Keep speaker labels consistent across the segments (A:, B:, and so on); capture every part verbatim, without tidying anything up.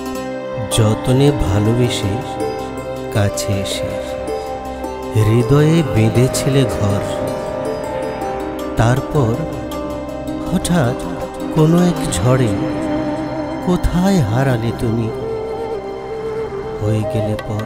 A: যতনে ভালোবেসে কাছে এসে হৃদয়ে বেঁধেছিলে ঘর, তারপর হঠাৎ কোনো এক ঝড়ে কোথায় হারালে তুমি, হয়ে গেলে পর।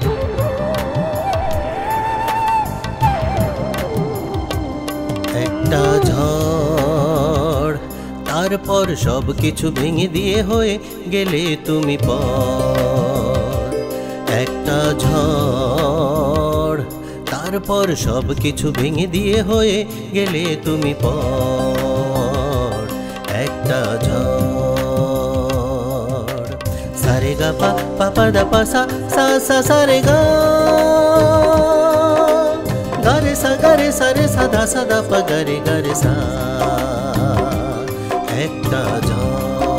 A: একটা ঝড়, তারপর সব কিছু ভেঙে দিয়ে হয়ে গেলে তুমি পর। একটা ঝড়, তারপর সব কিছু ভেঙে দিয়ে হয়ে গেলে তুমি পর। একটা ঝড়। সারে গা পা পা পা দা পা সা সা সা সারে গা, গারে সা গারে সারে সাদা সাদা পা গারে গারে সা। একটা ঝড়।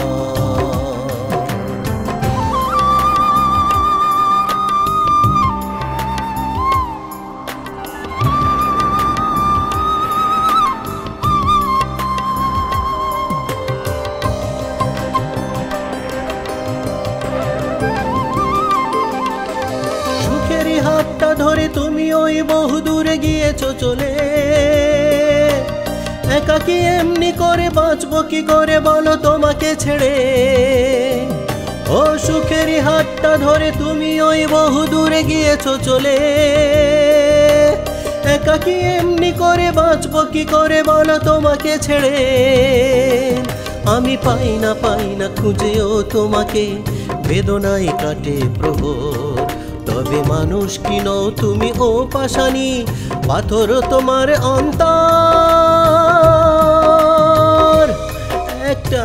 A: সুখেরই হাতটা ধরে তুমি ওই বহু দূরে গিয়েছো চলে, একাকি এমনি করে বাঁচবো কি করে বলো তোমাকে ছেড়ে। ও সুখেরই হাতটা ধরে তুমি ওই বহু দূরে গিয়েছো চলে, একাকি এমনি করে বাঁচবো কি করে বলো তোমাকে ছেড়ে। আমি পাই না পাই না খুঁজেও তোমাকে, বেদনায় কাটে প্রহর। তবে মানুষ কি নও তুমি ও পাষাণী, পাথর তোমার অন্তর। একটা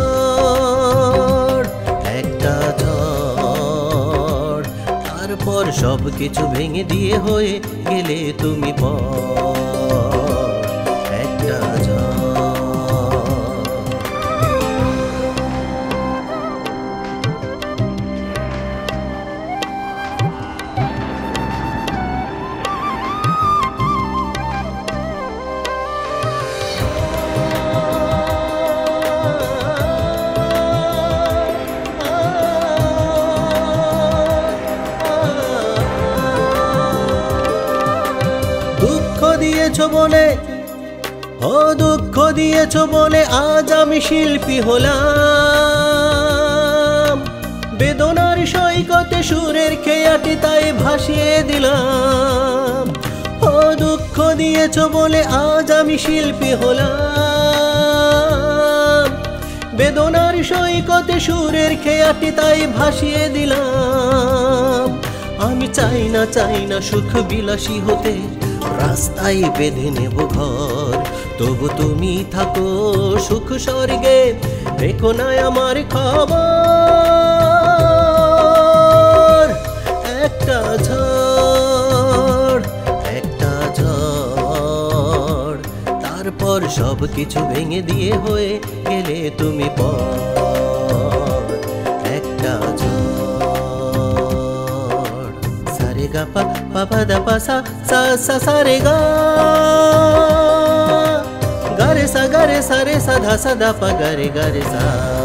A: ঝড়, একটা ঝড়, তারপর সব কিছু ভেঙে দিয়ে হয়ে গেলে তুমি পর। একটা ঝড়। দুঃখ দিয়েছো বলে, ও দুঃখ দিয়েছো বলে আজ আমি শিল্পী হলাম। বেদনার সৈকতে সুরের খেয়াটি তাই ভাসিয়ে দিলাম। ও দুঃখ দিয়েছো বলে আজ আমি শিল্পী হলাম। বেদনার সৈকতে সুরের খেয়াটি তাই ভাসিয়ে দিলাম। আমি চাই না চাই না সুখ বিলাসী হতে, রাস্তায় বেঁধে নেব ঘর। তবু তুমি থাকো সুখ স্বর্গে, দেখো না আমার খবর। একটা ঝড়, একটা ঝড়, তারপর সব কিছু ভেঙে দিয়ে হয়ে গেলে তুমি পর। একটা ঝড়। সারে গা পা পা পা দা পা সা সা সা সারে গা, গারে সা গারে সারে সা ধা সা দা পা গারে গারে সা।